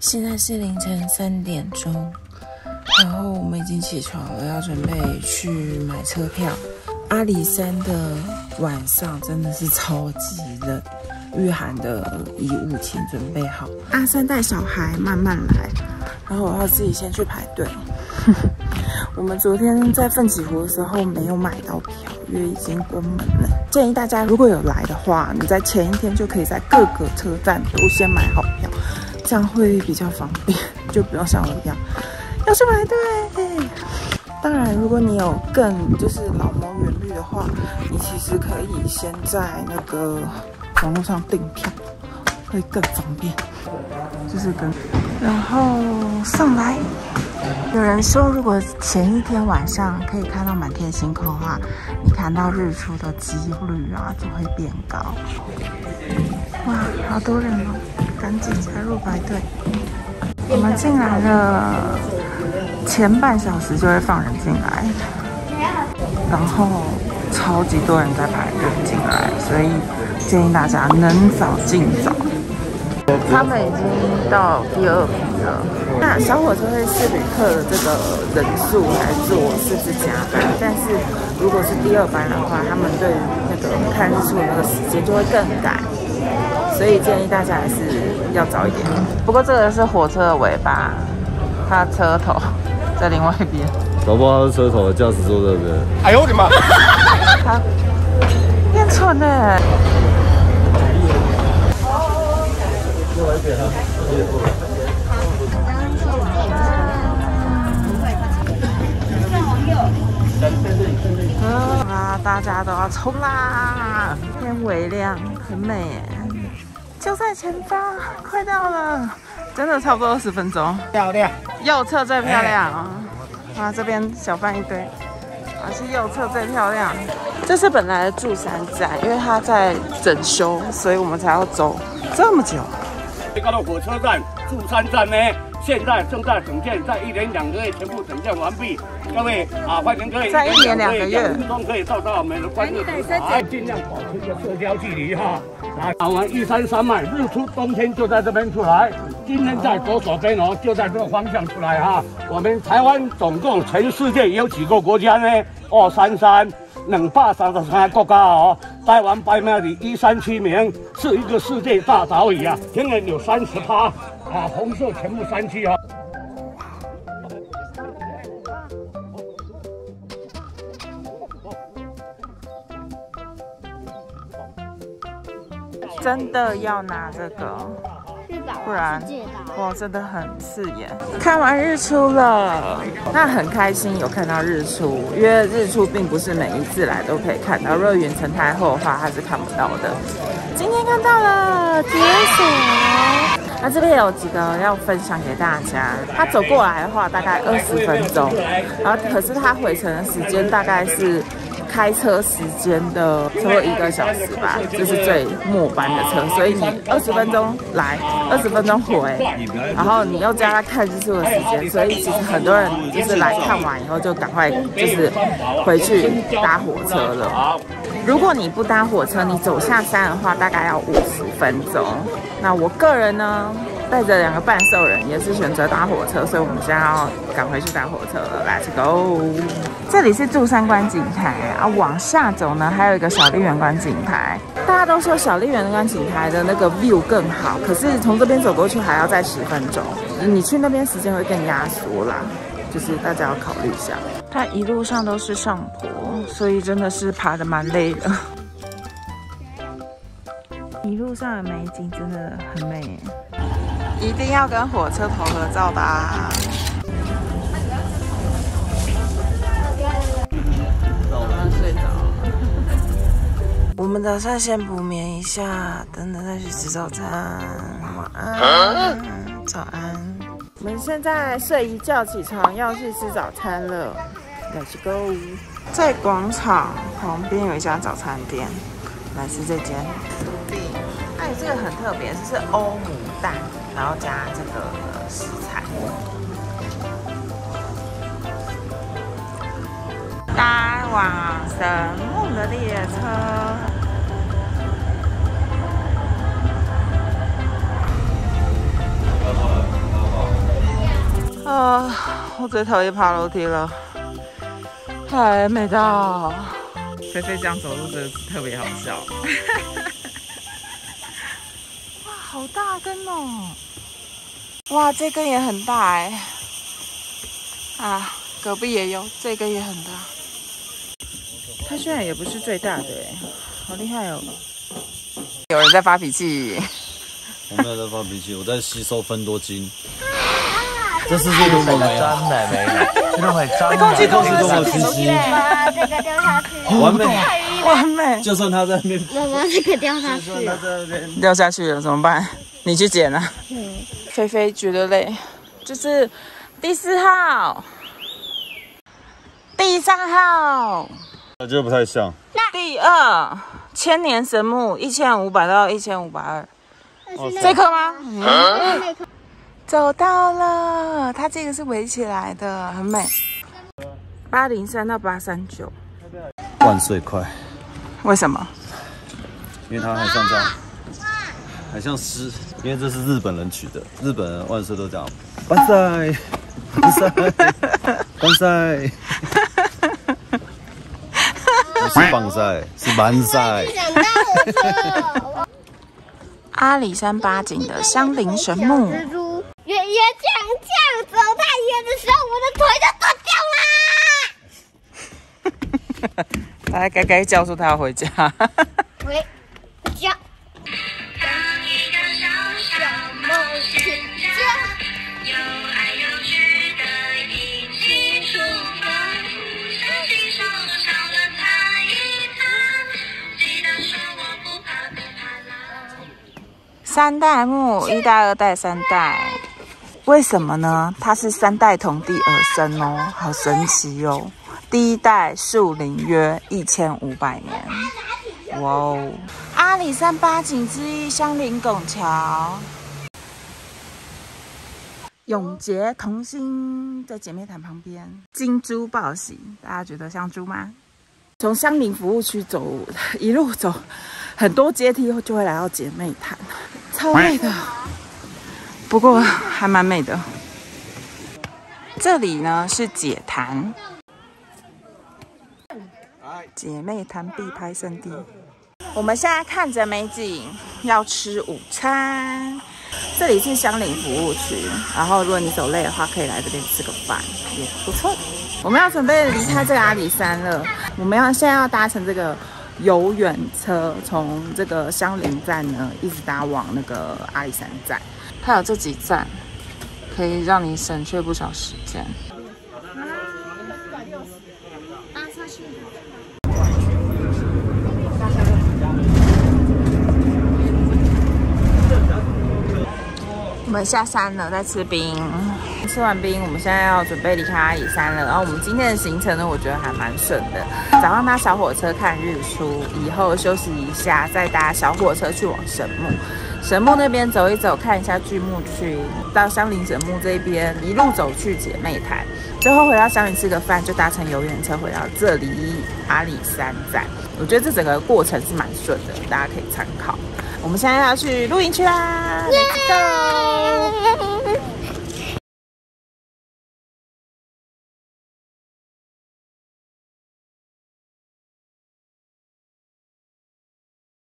现在是凌晨3点钟，然后我们已经起床了，要准备去买车票。阿里山的晚上真的是超级冷，御寒的衣物请准备好。阿三带小孩慢慢来，然后我要自己先去排队。我们昨天在奋起湖的时候没有买到票，因为已经关门了。建议大家如果有来的话，你在前一天就可以在各个车站都先买好票，这样会比较方便，就不用像我一样要去排队。当然，如果你有更就是老谋远虑的话，你其实可以先在那个网络上订票，会更方便。就是然后上来。有人说，如果前一天晚上可以看到满天星空的话，你看到日出的几率啊就会变高。哇，好多人哦，赶紧加入排队。我们进来了，前半小时就会放人进来，然后超级多人在排队进来，所以建议大家能早进早。他们已经到第2批了。那小火车会视旅客的这个人数来做是不是加班？但是如果是第2班的话，他们对于那个看日出的那个时间就会更赶，所以建议大家还是要早一点。不过这个是火车的尾巴，它车头在另外一边。 搞不好它是车头的驾驶座对不对？ 哎呦我的妈！ 它变蠢了。啊！大家都要冲啦！天微亮，很美耶，就在前方，快到了，真的差不多20分钟。 漂亮， 右侧最漂亮啊！啊，这边小贩一堆，啊是右侧最漂亮。这是本来的柱山站，因为它在整修，所以我们才要走这么久。 高到火车站、柱山站呢，现在正在整建，在1年2个月全部整建完毕。各位啊，欢迎各位在1年2个月中可以到达我们的观日台，尽量保持一个社交距离哈。啊，我们玉山山脉日出，冬天就在这边出来，今天在左手边哦，就在这个方向出来哈。我们台湾总共全世界有几个国家呢？233。233个國家哦，台灣排名第137名，是一個世界大島嶼啊，天然有30%啊，紅色全部山區啊。 真的要拿这个，不然哇，真的很刺眼。看完日出了，那很开心有看到日出，因为日出并不是每一次来都可以看到，如果远程太厚的话，它是看不到的。今天看到了解锁，那这边有几个要分享给大家。它走过来的话大概20分钟，然后可是它回程的时间大概是开车时间的差不多1个小时吧，就是最末班的车，所以你20分钟来，20分钟回，然后你又加上看日出的时间，所以其实很多人就是来看完以后就赶快就是回去搭火车了。如果你不搭火车，你走下山的话，大概要50分钟。那我个人呢，带着2个伴手人，也是选择搭火车，所以我们现在要赶回去搭火车了。Let's go！ 这里是柱山观景台啊，往下走呢，还有一个小笠原观景台。大家都说小笠原观景台的那个 view 更好，可是从这边走过去还要再10分钟，你去那边时间会更压缩啦。就是大家要考虑一下，它一路上都是上坡，所以真的是爬得蛮累的。一路上的美景真的很美耶，一定要跟火车头合照的啊！睡着了。我们打算先补眠一下，等等再去吃早餐。晚安，早安。我们现在睡一觉起床要去吃早餐了 ，Let's go！ 在广场旁边有一家早餐店，来吃这间。哎，这个很特别，这是欧姆蛋，然后加这个食材。搭往神木的列车。 我最讨厌爬楼梯了，还没到。菲菲这样走路真的是特别好笑。哇，好大根哦！哇，这根也很大哎。啊，隔壁也有，这根也很大。它虽然也不是最大的哎，好厉害哦！有人在发脾气。 我没有在发脾气，我在吸收芬多精。这是这个美奶，真的美奶，这个美真的。 空气公司的吸吸， 这个掉下去， 完美， 完美。 就算他在那边， 妈妈这个掉下去， 他在那边掉下去了怎么办？你去捡啊。菲菲觉得累，这是第4号、第3号。 我觉得不太像。 第2千年神木1500到1520，这棵吗？走到了，它这个是围起来的，很美。803到839， 万岁快！ 为什么？ 因为它还像这样，还像诗，因为这是日本人取的，日本人万岁都这样，万岁，万岁，万岁。不是棒赛，是万赛。 阿里山八景的香菱神木。 远远这样走太远的时候，我的腿就断掉啦！ 他该告诉他要回家。 回家。 3代木，1代、2代、3代，为什么呢？它是3代同地而生哦，好神奇哦！第1代树龄约1500年，哇哦！阿里山八景之一香菱拱桥，永结同心，在姐妹潭旁边，金猪报喜，大家觉得像猪吗？从香菱服务区走，一路走很多阶梯后，就会来到姐妹潭，超美的，不过还蛮美的。这里呢是姐潭，姐妹潭必拍圣地。我们现在看着美景，要吃午餐。这里是香菱服务区，然后如果你走累的话，可以来这边吃个饭，也不错。我们要准备离开这个阿里山了，我们现在要搭乘这个游园车，从这个香菱站呢一直搭往那个阿里山站。它有这几站，可以让你省却不少时间。我们下山了，在吃冰。吃完冰，我们现在要准备离开阿里山了。然后我们今天的行程呢，我觉得还蛮顺的。早上搭小火车看日出，以后休息一下，再搭小火车去往神木。神木那边走一走，看一下巨木区，到香菱神木这边一路走去姐妹潭，最后回到香菱吃个饭，就搭乘游园车回到这里阿里山站。我觉得这整个过程是蛮顺的，大家可以参考。我们现在要去露营区啦 ，Let's go！